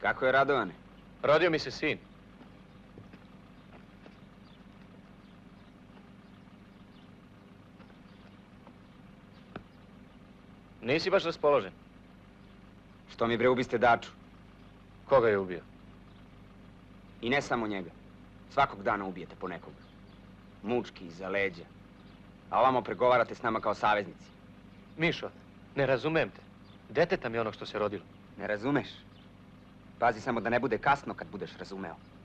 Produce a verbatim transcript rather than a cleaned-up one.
Kako je, Radovane? Rodio mi se sin. Nisi baš raspoložen. Što mi bre ubiste Daču? Koga je ubio? I ne samo njega. Svakog dana ubijete po nekoga. Mučki, iza leđa. A ovamo pregovarate s nama kao saveznici. Mišo, ne razumem te. Detetam je ono što se rodilo. Ne razumeš? Pazi samo da ne bude kasno kad budeš razumeo.